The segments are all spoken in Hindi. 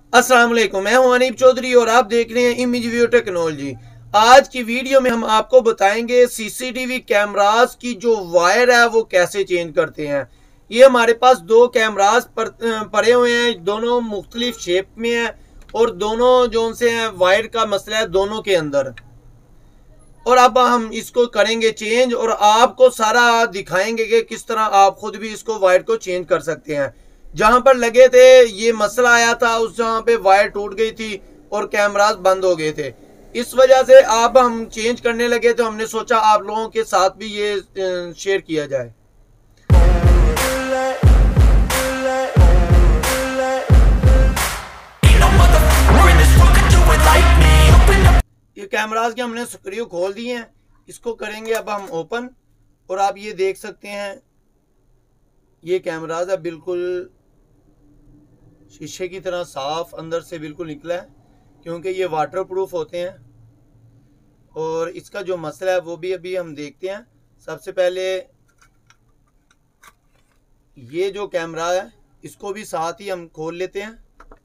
अस्सलाम वालेकुम, मैं हूं अनीब चौधरी और आप देख रहे हैं इमेज व्यू टेक्नोलॉजी। आज की वीडियो में हम आपको बताएंगे सीसीटीवी कैमरास की जो वायर है वो कैसे चेंज करते हैं। ये हमारे पास दो कैमरास पड़े हुए हैं, दोनों मुख्तलिफ शेप में हैं और दोनों जो से हैं वायर का मसला है दोनों के अंदर। और अब हम इसको करेंगे चेंज और आपको सारा दिखाएंगे कि किस तरह आप खुद भी इसको वायर को चेंज कर सकते हैं। जहां पर लगे थे ये मसला आया था, उस जहां पे वायर टूट गई थी और कैमरास बंद हो गए थे। इस वजह से अब हम चेंज करने लगे तो हमने सोचा आप लोगों के साथ भी ये शेयर किया जाए। ये कैमरास के हमने स्क्रू खोल दिए हैं, इसको करेंगे अब हम ओपन। और आप ये देख सकते हैं ये कैमरास है बिल्कुल शीशे की तरह साफ अंदर से बिल्कुल निकला है, क्योंकि ये वाटरप्रूफ होते हैं। और इसका जो मसला है वो भी अभी हम देखते हैं। सबसे पहले ये जो कैमरा है इसको भी साथ ही हम खोल लेते हैं।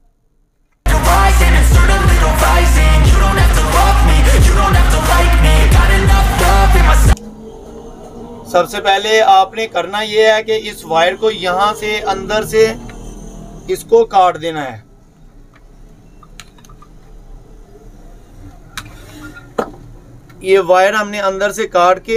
सबसे पहले आपने करना ये है कि इस वायर को यहां से अंदर से इसको काट देना है। ये वायर हमने अंदर से काट के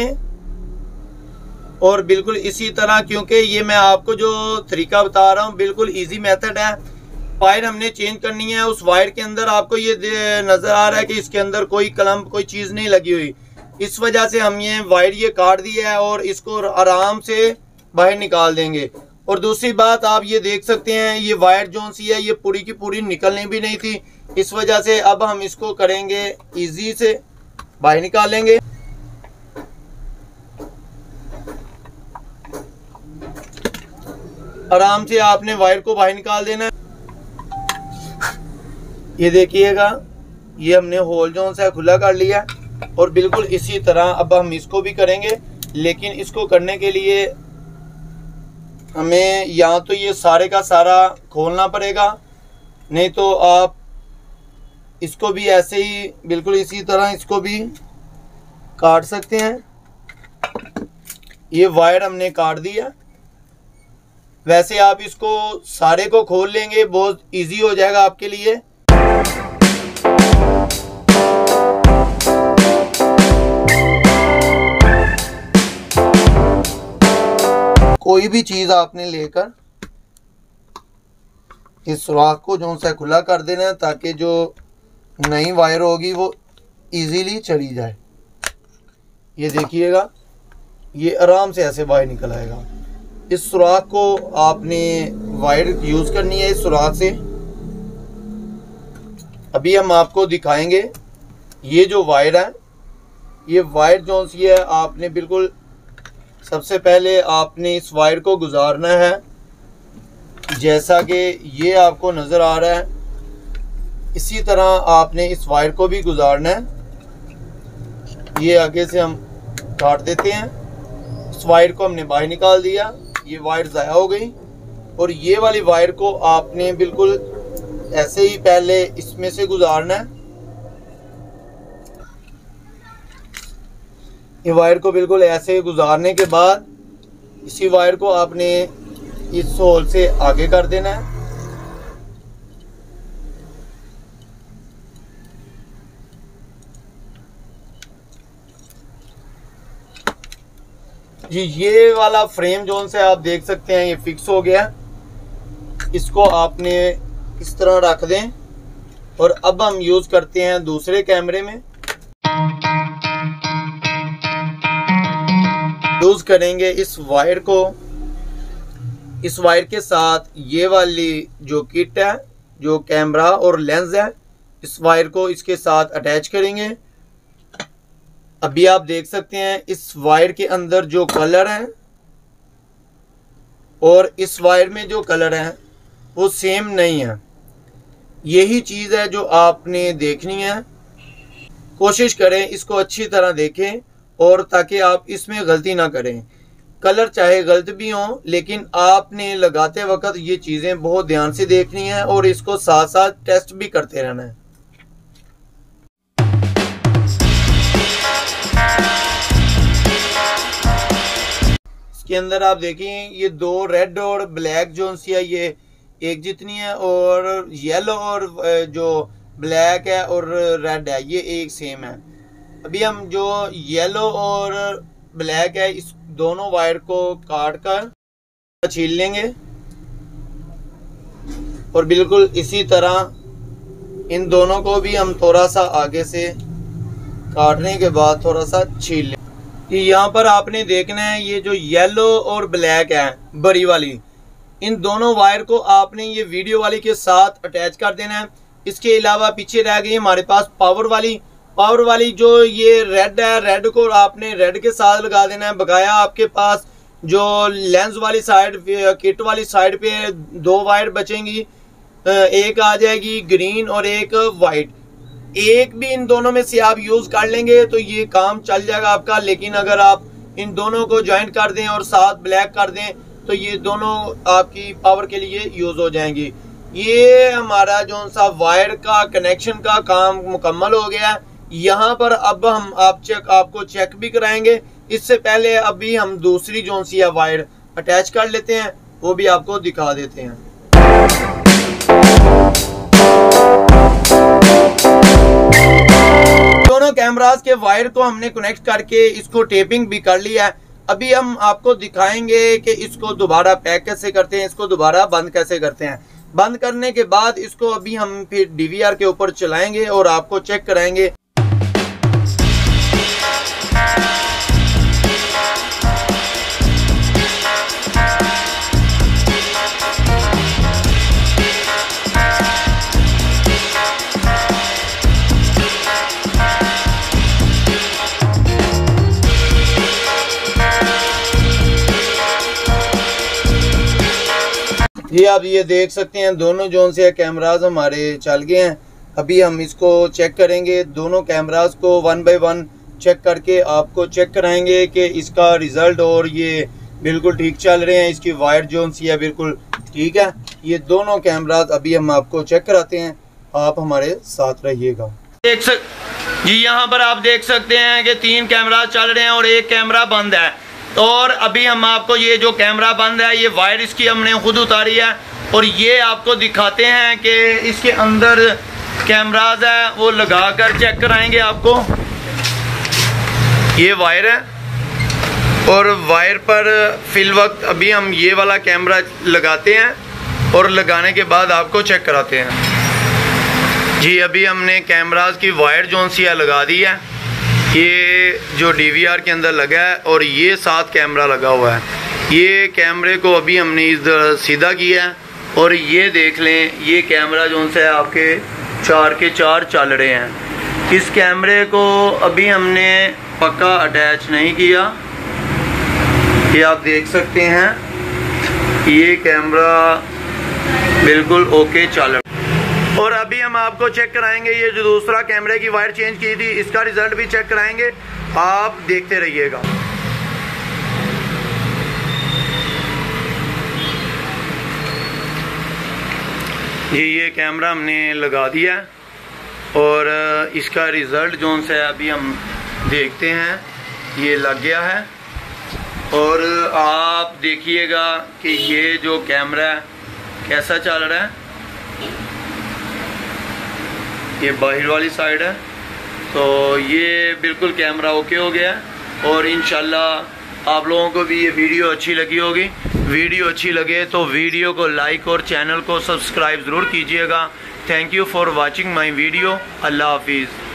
और बिल्कुल इसी तरह, क्योंकि ये मैं आपको जो तरीका बता रहा हूँ बिल्कुल इजी मेथड है। वायर हमने चेंज करनी है। उस वायर के अंदर आपको ये नजर आ रहा है कि इसके अंदर कोई क्लम्प कोई चीज नहीं लगी हुई, इस वजह से हम ये वायर ये काट दिया है और इसको आराम से बाहर निकाल देंगे। और दूसरी बात आप ये देख सकते हैं ये वायर जो सी है ये पूरी की पूरी निकलनी भी नहीं थी, इस वजह से अब हम इसको करेंगे इजी से बाहर निकालेंगे। आराम से आपने वायर को बाहर निकाल देना है। ये देखिएगा ये हमने होल जो सा खुला कर लिया और बिल्कुल इसी तरह अब हम इसको भी करेंगे। लेकिन इसको करने के लिए हमें या तो ये सारे का सारा खोलना पड़ेगा, नहीं तो आप इसको भी ऐसे ही बिल्कुल इसी तरह इसको भी काट सकते हैं। ये वायर हमने काट दिया। वैसे आप इसको सारे को खोल लेंगे बहुत इजी हो जाएगा आपके लिए। कोई भी चीज आपने लेकर इस सुराख को जो सा खुला कर देना है ताकि जो नई वायर होगी वो इजीली चली जाए। ये देखिएगा ये आराम से ऐसे बाहर निकल आएगा। इस सुराख को आपने वायर यूज करनी है इस सुराख से। अभी हम आपको दिखाएंगे ये जो वायर है, ये वायर जो सी है आपने बिल्कुल सबसे पहले आपने इस वायर को गुजारना है जैसा कि ये आपको नज़र आ रहा है, इसी तरह आपने इस वायर को भी गुजारना है। ये आगे से हम काट देते हैं। इस वायर को हमने बाहर निकाल दिया, ये वायर ज़ाया हो गई। और ये वाली वायर को आपने बिल्कुल ऐसे ही पहले इसमें से गुजारना है। ये वायर को बिल्कुल ऐसे गुजारने के बाद इसी वायर को आपने इस होल से आगे कर देना है। जी ये वाला फ्रेम जोन से आप देख सकते हैं ये फिक्स हो गया। इसको आपने इस तरह रख दें और अब हम यूज करते हैं दूसरे कैमरे में। यूज करेंगे इस वायर को, इस वायर के साथ ये वाली जो किट है जो कैमरा और लेंस है, इस वायर को इसके साथ अटैच करेंगे। अभी आप देख सकते हैं इस वायर के अंदर जो कलर है और इस वायर में जो कलर है वो सेम नहीं है। यही चीज़ है जो आपने देखनी है। कोशिश करें इसको अच्छी तरह देखें और ताकि आप इसमें गलती ना करें। कलर चाहे गलत भी हो, लेकिन आपने लगाते वक्त ये चीज़ें बहुत ध्यान से देखनी है और इसको साथ साथ टेस्ट भी करते रहना है। इसके अंदर आप देखें ये दो रेड और ब्लैक जो सी है ये एक जितनी है, और येलो और जो ब्लैक है और रेड है ये एक सेम है। अभी हम जो येलो और ब्लैक है इस दोनों वायर को काट कर छील लेंगे और बिल्कुल इसी तरह इन दोनों को भी हम थोड़ा सा आगे से काटने के बाद थोड़ा सा छील लेंगे। कि यहाँ पर आपने देखना है ये जो येलो और ब्लैक है बड़ी वाली, इन दोनों वायर को आपने ये वीडियो वाली के साथ अटैच कर देना है। इसके अलावा पीछे रह गई हमारे पास पावर वाली जो ये रेड है, रेड को आपने रेड के साथ लगा देना है। बकाया आपके पास जो लेंस वाली साइड किट वाली साइड पे दो वायर बचेंगी, एक आ जाएगी ग्रीन और एक वाइट। एक भी इन दोनों में से आप यूज कर लेंगे तो ये काम चल जाएगा आपका। लेकिन अगर आप इन दोनों को ज्वाइंट कर दें और साथ ब्लैक कर दें तो ये दोनों आपकी पावर के लिए यूज हो जाएंगी। ये हमारा जो सा वायर का कनेक्शन का काम मुकम्मल हो गया। यहाँ पर अब हम आपको चेक भी कराएंगे। इससे पहले अभी हम दूसरी जो सी है वायर अटैच कर लेते हैं, वो भी आपको दिखा देते हैं। दोनों कैमरास के वायर को हमने कनेक्ट करके इसको टेपिंग भी कर लिया है। अभी हम आपको दिखाएंगे कि इसको दोबारा पैक कैसे करते हैं, इसको दोबारा बंद कैसे करते हैं। बंद करने के बाद इसको अभी हम फिर डीवीआर के ऊपर चलाएंगे और आपको चेक कराएंगे। ये आप ये देख सकते हैं दोनों जोन से कैमरास हमारे चल गए हैं। अभी हम इसको चेक करेंगे, दोनों कैमरास को 1 बाय 1 चेक करके आपको चेक कराएंगे कि इसका रिजल्ट, और ये बिल्कुल ठीक चल रहे हैं। इसकी वायर जोन सी है बिल्कुल ठीक है। ये दोनों कैमरास अभी हम आपको चेक कराते हैं, आप हमारे साथ रहिएगा। जी यहाँ पर आप देख सकते हैं कि 3 कैमरा चल रहे हैं और एक कैमरा बंद है। और अभी हम आपको ये जो कैमरा बंद है ये वायर इसकी हमने खुद उतारी है और ये आपको दिखाते हैं कि इसके अंदर कैमराज है वो लगा कर चेक कराएंगे आपको। ये वायर है और वायर पर फिल वक्त अभी हम ये वाला कैमरा लगाते हैं और लगाने के बाद आपको चेक कराते हैं। जी अभी हमने कैमराज की वायर जोन सी लगा दी है। ये जो डीवीआर के अंदर लगा है और ये साथ कैमरा लगा हुआ है। ये कैमरे को अभी हमने इधर सीधा किया है और ये देख लें ये कैमरा जो है आपके 4 के 4 चल रहे हैं। इस कैमरे को अभी हमने पक्का अटैच नहीं किया, ये आप देख सकते हैं ये कैमरा बिल्कुल ओके चल रहा है। और अभी हम आपको चेक कराएंगे ये जो दूसरा कैमरे की वायर चेंज की थी इसका रिजल्ट भी चेक कराएंगे, आप देखते रहिएगा। ये कैमरा हमने लगा दिया और इसका रिजल्ट जो है अभी हम देखते हैं, ये लग गया है। और आप देखिएगा कि ये जो कैमरा है कैसा चल रहा है। ये बाहर वाली साइड है तो ये बिल्कुल कैमरा ओके हो गया है। और इंशाल्लाह आप लोगों को भी ये वीडियो अच्छी लगी होगी। वीडियो अच्छी लगे तो वीडियो को लाइक और चैनल को सब्सक्राइब ज़रूर कीजिएगा। Thank you for watching my video. अल्लाह हाफिज़।